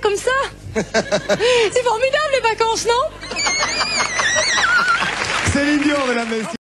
comme ça. C'est formidable les vacances, non? Céline Dion, mesdames, messieurs.